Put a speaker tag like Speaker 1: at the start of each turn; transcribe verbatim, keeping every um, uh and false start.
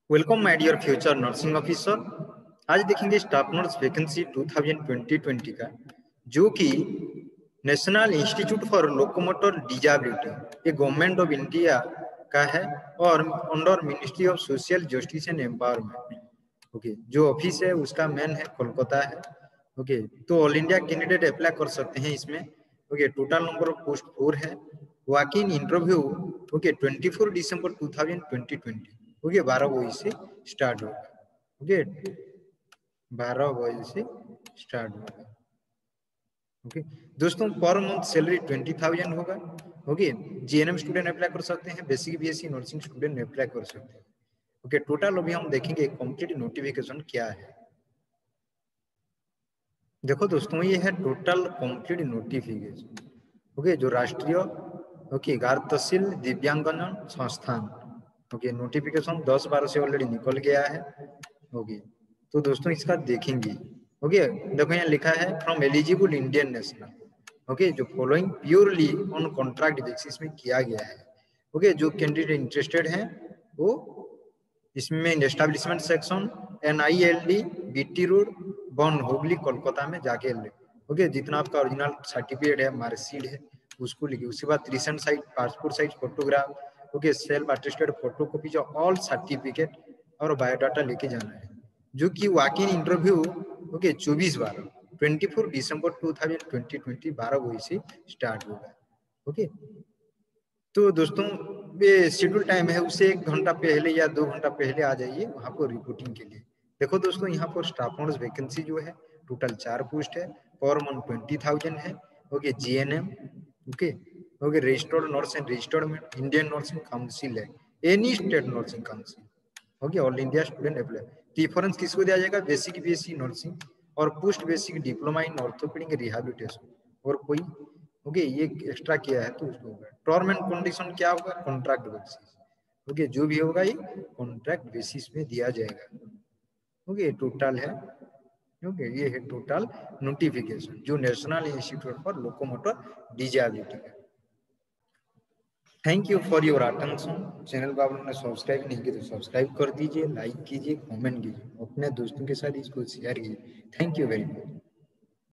Speaker 1: Welcome my dear future nursing officer. आज देखेंगे staff nurse vacancy दो हज़ार बीस का, जो कि national institute for locomotor disability, ये गवर्नमेंट ऑफ इंडिया का है और under ministry of social justice and empowerment. Okay, जो ऑफिस है उसका मेन है कोलकाता है। ओके, तो ऑल इंडिया कैंडिडेट अप्लाई कर सकते हैं इसमें। Okay, total number of post four है। वॉक इन इंटरव्यू ओके चौबीस दिसंबर दो हज़ार बीस। ओके, बारह बजे से स्टार्ट होगा। ओके, बारह बजे से स्टार्ट होगा। ओके दोस्तों, per month salary twenty thousand होगा। ओके, जीएनएम स्टूडेंट अप्लाई कर सकते हैं, basic BSc nursing student apply कर सकते हैं। ओके, टोटल अभी हम देखेंगे कंप्लीट नोटिफिकेशन क्या है। देखो दोस्तों, ये है टोटल कंप्लीट नोटिफिकेशन। ओके, जो राष्ट्रीय ओके गार्ह तहसील दिव्यांगजन संस्थान, ओके नोटिफिकेशन दस बारह से ऑलरेडी निकल गया है। ओके, तो दोस्तों इसका देखेंगे। ओके, देखो यहाँ लिखा है from eligible Indian national. Okay, जो following purely on contract basis में किया गया है। ओके, जो कैंडिडेट इंटरेस्टेड हैं वो इसमें establishment section N I L D BT road Bon Hooghly Kolkata में जाके ले। ओके, जितना आपका ओरिजिनल सर्टिफिकेट है, मार्कशीट है, उसको लिखिए। उसके बाद recent size passport size photograph, okay self attested photo copy, जो ऑल सर्टिफिकेट और बायोडाटा लेके जाना है, जो कि वॉक इन इंटरव्यू ओके चौबीस बारह चौबीस दिसंबर दो हज़ार बीस बारह बजे से स्टार्ट होगा। ओके, तो दोस्तों ये शेड्यूल टाइम है, उससे एक घंटा पहले या दो घंटा पहले आ जाइए वहां पर रिपोर्टिंग के लिए। देखो दोस्तों, यहाँ पर स्टाफ नर्स वैकेंसी जो है टोटल चार पोस्ट है, पर मंथ ट्वेंटी थाउजेंड है। Okay, GNM okay okay registered nurse and registered Indian nursing council है, any state nursing council. Okay, all India student apply. Difference किसको दिया जाएगा? बेसिक बीएससी नर्सिंग और post basic diploma in orthopaedic rehabilitation, और कोई okay ये extra किया है तो उसको होगा। टर्म एंड कंडीशन क्या होगा? Contract basis. ओके, जो भी होगा ये कॉन्ट्रैक्ट बेसिस में दिया जाएगा। ओके, टोटल है ओके ये है टोटल नोटिफिकेशन जो national institute for locomotor disability है। Thank you for your attention. Channel को आप लोगों ने सब्सक्राइब नहीं किया तो सब्सक्राइब कर दीजिए, लाइक कीजिए, कमेंट कीजिए, अपने दोस्तों के साथ इसको शेयर कीजिए। Thank you very much.